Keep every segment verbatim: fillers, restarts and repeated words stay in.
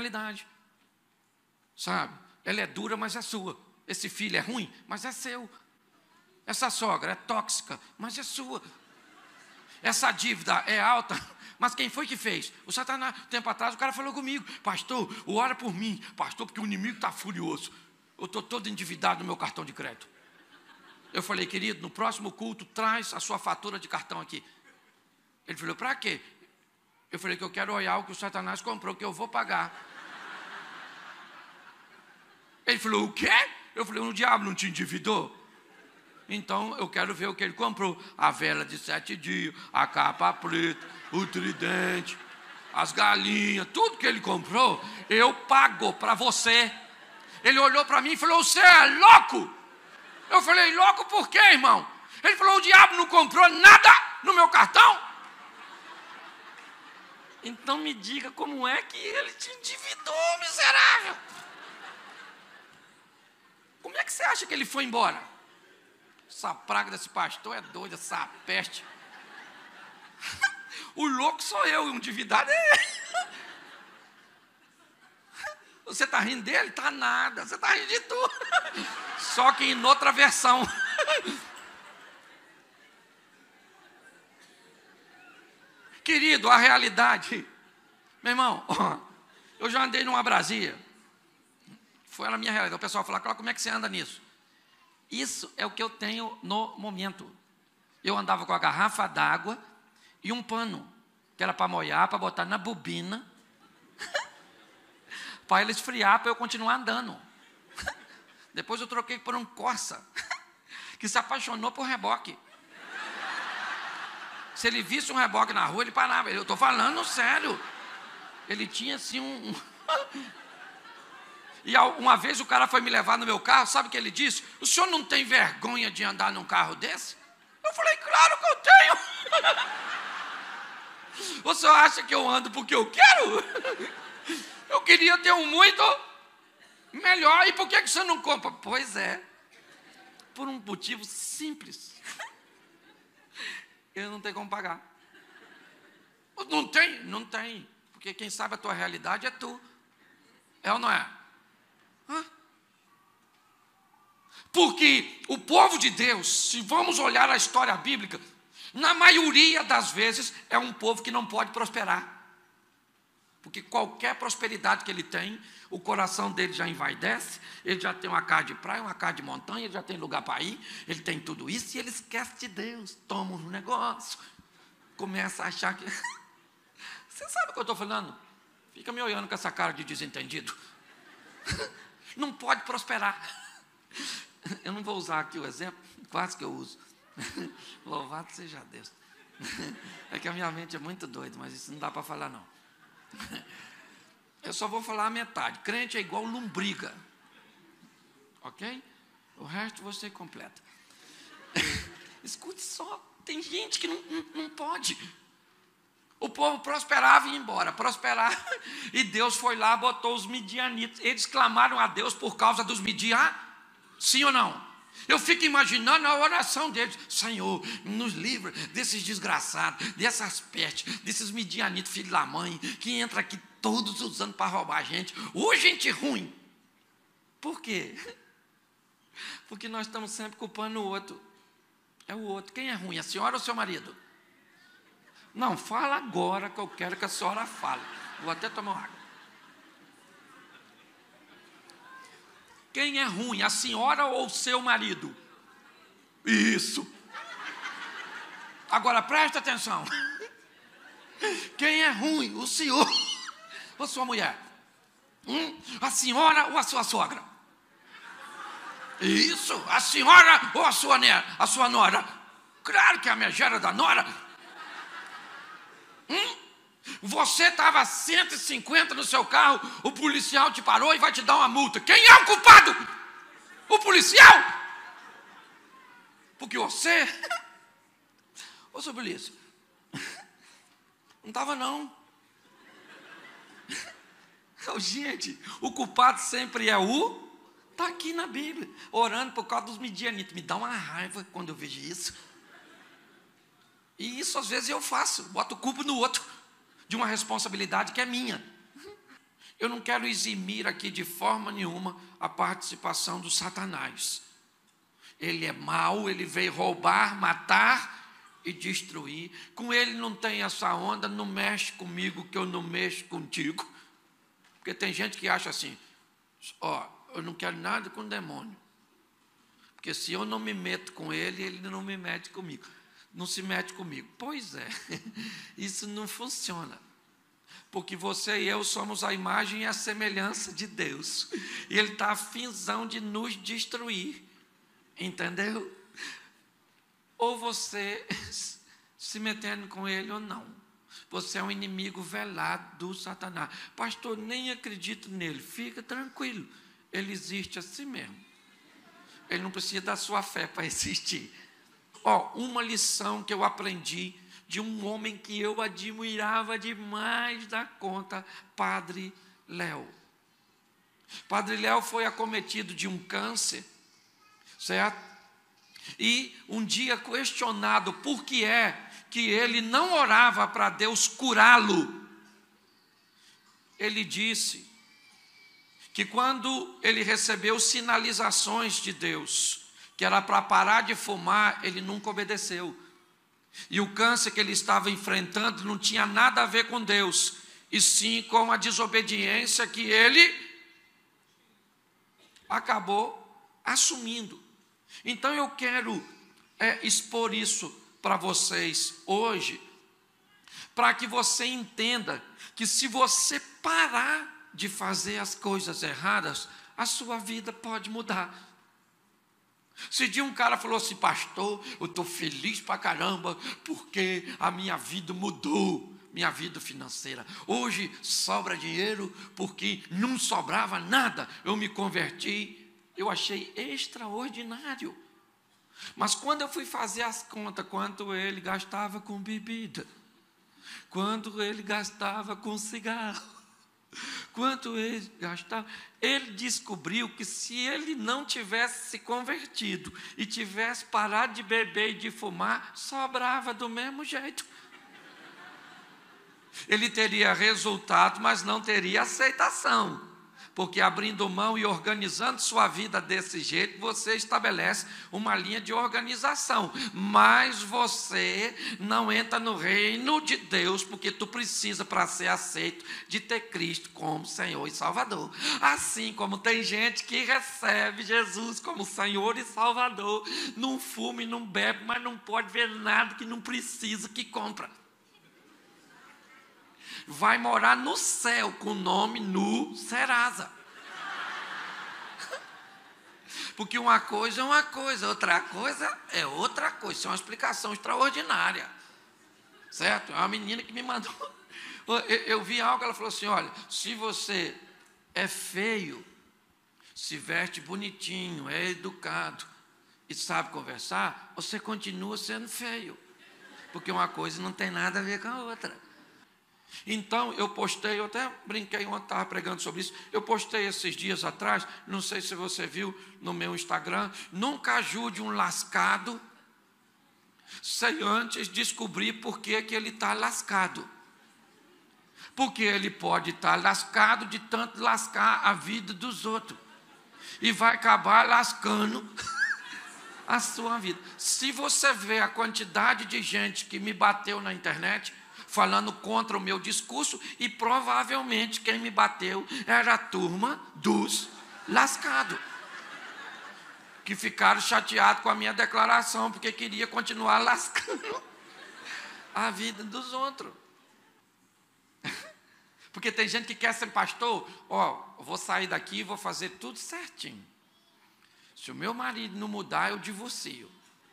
realidade. Sabe? Ela é dura, mas é sua. Esse filho é ruim, mas é seu. Essa sogra é tóxica, mas é sua. Essa dívida é alta, mas quem foi que fez? O Satanás. Tempo atrás o cara falou comigo: pastor, ora por mim. Pastor, porque o inimigo está furioso. Eu estou todo endividado no meu cartão de crédito. Eu falei: querido, no próximo culto traz a sua fatura de cartão aqui. Ele falou: para quê? Eu falei que eu quero olhar o que o Satanás comprou, que eu vou pagar. Ele falou: o quê? Eu falei: o diabo não te endividou? Então eu quero ver o que ele comprou. A vela de sete dias, a capa preta, o tridente, as galinhas, tudo que ele comprou, eu pago para você. Ele olhou para mim e falou: você é louco? Eu falei: louco por quê, irmão? Ele falou: o diabo não comprou nada no meu cartão. Então me diga como é que ele te endividou, miserável. Como é que você acha que ele foi embora? Essa praga desse pastor é doida, essa peste. O louco sou eu, o endividado é ele. Você está rindo dele? Está nada, você está rindo de tudo. Só que em outra versão. Querido, a realidade. Meu irmão, ó, eu já andei numa Brasília. Foi na minha realidade. O pessoal fala: como é que você anda nisso? Isso é o que eu tenho no momento. Eu andava com a garrafa d'água e um pano, que era para molhar, para botar na bobina, para ele esfriar, para eu continuar andando. Depois eu troquei por um Corsa, que se apaixonou por reboque. Se ele visse um reboque na rua, ele parava. Eu estou falando sério. Ele tinha assim um... E uma vez o cara foi me levar no meu carro, sabe o que ele disse? O senhor não tem vergonha de andar num carro desse? Eu falei: claro que eu tenho. O senhor acha que eu ando porque eu quero? Eu queria ter um muito melhor. E por que você não compra? Pois é, por um motivo simples. Eu não tenho como pagar. Não tem? Não tem. Porque quem sabe a tua realidade é tu. É ou não é? Hã? Porque o povo de Deus, se vamos olhar a história bíblica, na maioria das vezes é um povo que não pode prosperar. Porque qualquer prosperidade que ele tem, o coração dele já envaidece, ele já tem uma casa de praia, uma casa de montanha, ele já tem lugar para ir, ele tem tudo isso e ele esquece de Deus, toma um negócio, começa a achar que... Você sabe o que eu estou falando? Fica me olhando com essa cara de desentendido. Não pode prosperar. Eu não vou usar aqui o exemplo, quase que eu uso. Louvado seja Deus. É que a minha mente é muito doida, mas isso não dá para falar não. Eu só vou falar a metade. Crente é igual lombriga. Ok? O resto você completa. Escute só, tem gente que não, não, não pode. O povo prosperava e ia embora, prosperava, e Deus foi lá, botou os midianitas. Eles clamaram a Deus por causa dos midianitas, sim ou não? Eu fico imaginando a oração deles: Senhor, nos livra desses desgraçados, dessas pestes, desses midianitas, filho da mãe, que entra aqui todos os anos para roubar a gente, ou gente ruim. Por quê? Porque nós estamos sempre culpando o outro. É o outro. Quem é ruim, a senhora ou o seu marido? Não, fala agora que eu quero que a senhora fale. Vou até tomar uma água. Quem é ruim, a senhora ou o seu marido? Isso. Agora presta atenção. Quem é ruim, o senhor ou a sua mulher? Hum? A senhora ou a sua sogra? Isso, a senhora ou a sua, a sua nora? Claro que é a megera da nora. Hum? Você estava a cento e cinquenta no seu carro, o policial te parou e vai te dar uma multa. Quem é o culpado? O policial? Porque você... Ô, seu polícia, não estava não. Oh, gente, o culpado sempre é o... Está aqui na Bíblia, orando por causa dos midianitas. Me dá uma raiva quando eu vejo isso. E isso às vezes eu faço, boto culpa no outro, de uma responsabilidade que é minha. eu não quero eximir aqui de forma nenhuma a participação do Satanás. Ele é mau, ele veio roubar, matar e destruir. Com ele não tem essa onda, não mexe comigo que eu não mexo contigo. Porque tem gente que acha assim, ó, eu não quero nada com o demônio. Porque se eu não me meto com ele, ele não me mete comigo. Não se mete comigo. Pois é, isso não funciona. Porque você e eu somos a imagem e a semelhança de Deus. E Ele está afinzão de nos destruir. Entendeu? Ou você se metendo com Ele ou não. Você é um inimigo velado do Satanás. Pastor, nem acredito nele. Fica tranquilo. Ele existe assim mesmo. Ele não precisa da sua fé para existir. Ó, uma lição que eu aprendi de um homem que eu admirava demais da conta, Padre Léo. Padre Léo foi acometido de um câncer, certo? E um dia questionado por que é que ele não orava para Deus curá-lo, ele disse que quando ele recebeu sinalizações de Deus, que era para parar de fumar, ele nunca obedeceu. E o câncer que ele estava enfrentando não tinha nada a ver com Deus, e sim com a desobediência que ele acabou assumindo. Então eu quero é, expor isso para vocês hoje, para que você entenda que se você parar de fazer as coisas erradas, a sua vida pode mudar. Se dia um cara falou assim, pastor, eu estou feliz pra caramba, porque a minha vida mudou, minha vida financeira. Hoje sobra dinheiro, porque não sobrava nada, eu me converti. Eu achei extraordinário. Mas quando eu fui fazer as contas, quanto ele gastava com bebida, quanto ele gastava com cigarro, quanto ele gastava, ele descobriu que se ele não tivesse se convertido e tivesse parado de beber e de fumar, sobrava do mesmo jeito. Ele teria resultado, mas não teria aceitação. Porque abrindo mão e organizando sua vida desse jeito, você estabelece uma linha de organização. Mas você não entra no reino de Deus, porque tu precisa, para ser aceito, de ter Cristo como Senhor e Salvador. Assim como tem gente que recebe Jesus como Senhor e Salvador, não fuma e não bebe, mas não pode ver nada que não precisa, que compra. Vai morar no céu com o nome no Serasa. Porque uma coisa é uma coisa, outra coisa é outra coisa. Isso é uma explicação extraordinária. Certo? É uma menina que me mandou. Eu, eu vi algo, ela falou assim, olha, se você é feio, se veste bonitinho, é educado e sabe conversar, você continua sendo feio. Porque uma coisa não tem nada a ver com a outra. Então, eu postei, eu até brinquei ontem, estava pregando sobre isso, eu postei esses dias atrás, não sei se você viu no meu Instagram, nunca ajude um lascado, sem antes descobrir por que que ele está lascado. Porque ele pode estar lascado de tanto lascar a vida dos outros, e vai acabar lascando a sua vida. Se você vê a quantidade de gente que me bateu na internet, falando contra o meu discurso, e provavelmente quem me bateu era a turma dos lascados, que ficaram chateados com a minha declaração, porque queria continuar lascando a vida dos outros. Porque tem gente que quer ser pastor, ó, eu vou sair daqui e vou fazer tudo certinho. Se o meu marido não mudar, eu divorcio.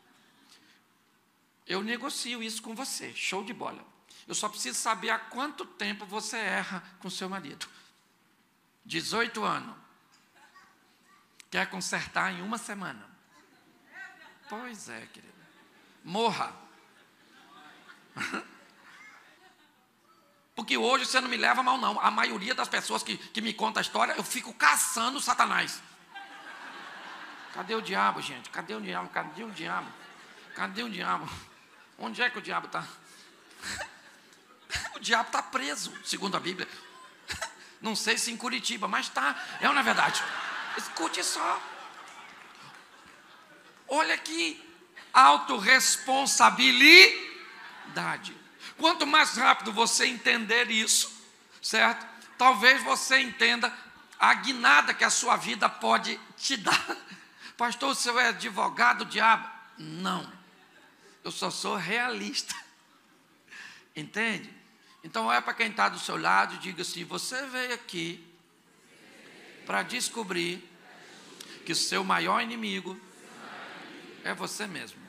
Eu negocio isso com você, show de bola. Eu só preciso saber há quanto tempo você erra com seu marido. dezoito anos. Quer consertar em uma semana. Pois é, querida. Morra. Porque hoje você não me leva mal, não. A maioria das pessoas que, que me conta a história, eu fico caçando Satanás. Cadê o diabo, gente? Cadê o diabo? Cadê o diabo? Cadê o diabo? Onde é que o diabo está? O diabo está preso, segundo a Bíblia. Não sei se em Curitiba, mas tá, é uma verdade. Escute só. Olha aqui, autorresponsabilidade. Quanto mais rápido você entender isso, certo? Talvez você entenda a guinada que a sua vida pode te dar. Pastor, o senhor é advogado do diabo? Não, eu só sou realista. Entende? Então olha para quem está do seu lado e diga assim: você veio aqui para descobrir que o seu maior inimigo é você mesmo.